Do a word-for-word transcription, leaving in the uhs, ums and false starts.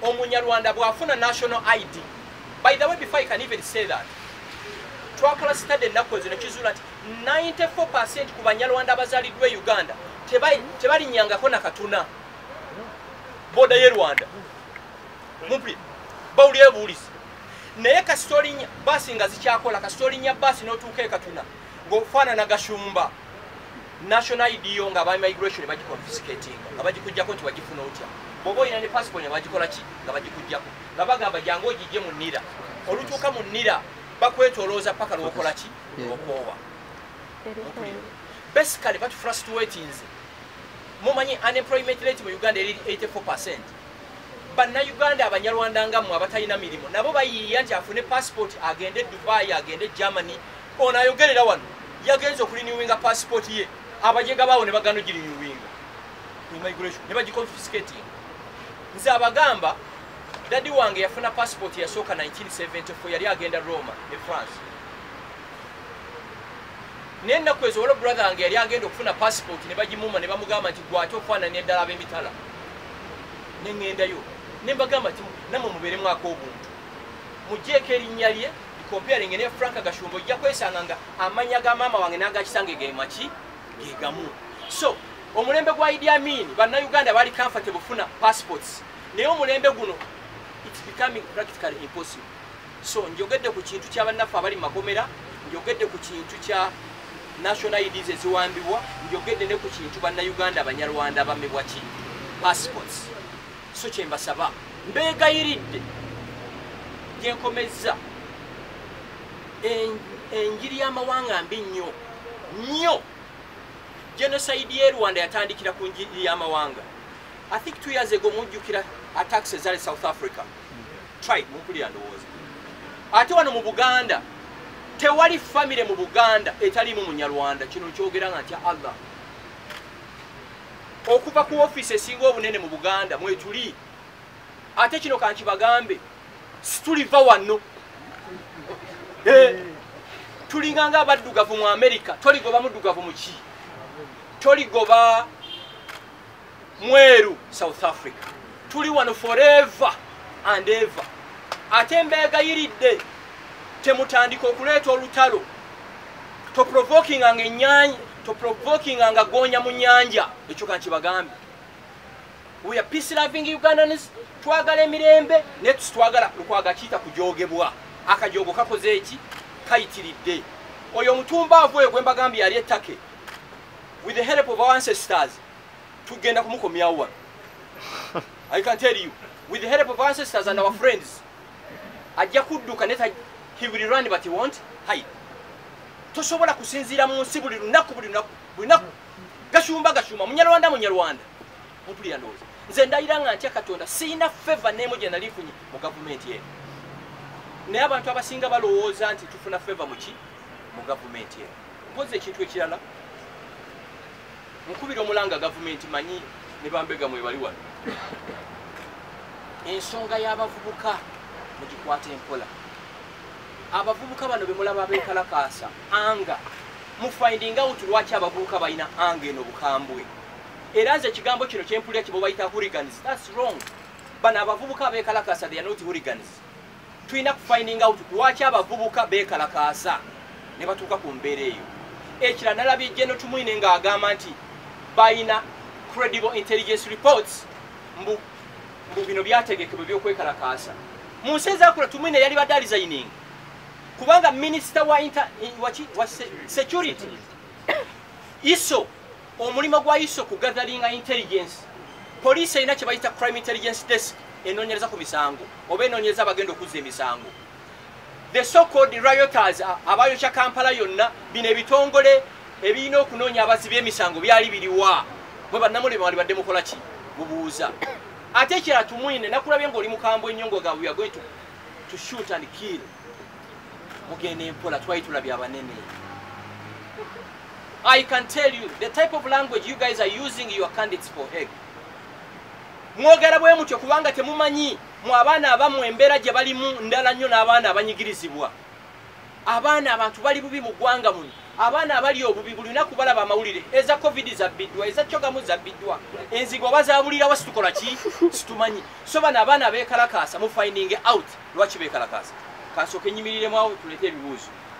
Omunyarwanda bwafuna national I D. By the way, before I can even say that, twakala study ennaku zino kizula nti ninety-four percent ku banyarwanda abazaliddwa e Uganda tebalinyangako na katuna boda ye Rwanda. Mumpulira bawulira buulisi naye kasitolinya basi nga zikyakola kasitolinya basi n'otuuka e Katuna ng'ofaanana gashumba national I D yo nga aba immigration bagiconfiscating nga bagikuggyako nti wagifuna otya bw'oba olina ne passport ne bagikola ki nga bagikuggyako nga bagamba jangu ogijje mu nnira olutuuka mu nnira bakwetolooza paka lw'okola ki lw'okoowa. Basically batufrustratinze mumanyi unemployment rate mu Uganda eri eighty-four percent. Bannayuganda abanyarwanda nga mmwe abatalina mirimu nabo bayiiya nti afune passport agende Dubai agende Germany ono ayogerera wano yagenze okulinyuwinga passport ye abajega bawo ne bagano girinyuwinga immigration ne bagiconfiscating. Nze abagamba dadi wange yafuna passport yasooka nineteen seventy-four yali agenda Roma e France. Nennaku ezo wolo brother wange yali agenda okufuna passport ne bagimuma ne bamugamba nti gwate ofaanana eddala ab'emitala nengendayo nembagamba nti namwe mubeeremu ak'obuntu mugjeeko erinnya lye comparing ne Frank Gashumba ojja kwesanga nga amanya ga maama wange n'agakisange ge maki ge gamu. So omulembe gwa Idi Amin bannayuganda bali comfortable funa passports naye omulembe guno it's becoming practically impossible. So njogedde ku kintu ky'abannaffe abali makomera, njogedde ku kintu kya national I Ds eziwambibwa, njogedde ne ku kintu bannayuganda abanyarwanda abamebwa ki passports. So kyembasaba mbeegayiridde gyenkomezza enjiri y'amawanga mbi nnyo nnyo. Genocide y'e Rwanda yatandikira ku njiri y'amawanga. I think two years ago mujjukira attacks ezali South Africa. Try mumpulira ndowooza. Ate wano mu Buganda tewali family mu Buganda etalimu munyarwanda. Kino kyogera nga ntya Allah. Okuva ku office esinga obunene mu Buganda mwetuli. Ate kino kankibagambe situliva wano. Eh, tulinganga abaddugavu mu America toligoba muddugavu mu ki toligoba mweru South Africa tuli wano forever and ever. Ate mbeegayiridde temutandika okuleeta olutalo to provoking anga ennyanja to provoking anga gonya mu nnyanja. Ekyo kankibagambe we are peace loving Ugandans twagala emirembe ne twagala lukwaga kiita kujogebwa akajogo kakoze eki kayitiridde oyo omutumba avwe gwembagambye yali ettake with the help of our ancestors tugenda kumukomyawo wano. I can tell you with the help of our ancestors and our friends ajja kudduka neta he will run but he won't hide. Tosobola kusinziira mu nsi buli lunaku buli lunaku buli lunaku gashumba gashuma munyarwanda munyarwanda mpulira ndowooza nze ndayira nga ntya Katonda siina favor n'emo gye nalifunye mu gavumenti ye naye abantu abasinga balowooza nti tufuna favor mu ki mu gavumenti ye. Mpozi ekintu ekirala nkubira omulanga gavumenti manyi ne bambega mwe bali wano ensonga y'abavubuka mugikwata empola. Abavubuka bano bemulaba abeekalakaasa anga mu finding out lwaki abavubuka balina anga eno bukambwe era nze ekigambo kino kyempulira kibo bayita hooligans. That's wrong. Bano abavubuka abeekalakaasa they are not hooligans. Tulina kufinding out lwaki abavubuka beekalakaasa ne batuuka ku mbeera eyo. Ekira nalabye General Tumwine ng'agamba nti balina credible intelligence reports mbu mbu bino byategekebwa by'okwekalakaasa. Mu nsi ezaakula Tumwine yali badde resigning kubanga minister wa, inter, wa, wa security I S O omulimo gwa I S O ku gathering intelligence police ina kye bayita crime intelligence desk enoonyereza ku misango oba enoonyereza abagenda okuzza emisango. The so called rioters abayokya Kampala yonna bino ebitongole ebirina okunoonya abazibi emisango byali biriwa bwe bannamule bali badde mukola ki bubuuza. Ate ekira Tumwine nakulabye ng'oli mukambwe ennyongo ga we are going to, to shoot and kill mugende mpola twali tulabye abanene. I can tell you the type of language you guys are using your candidates for egg. Mwogera bwe mutyo kubanga temumanyi mu abaana abamu embeera gye balimu ndala nnyo n'abaana abanyigirizibwa. abaana abantu bali bubi mu ggwanga muno abaana abali obubi buli lunaku balaba amawulire eza covid zabbiddwa eza kyogamu zabbiddwa enzigo bazabulirawo situkola ki situmanyi so bano abaana beekalakaasa mu finding out lwaki beekalakaasa kasooka enyimiriremu awo tulete ebibuuzo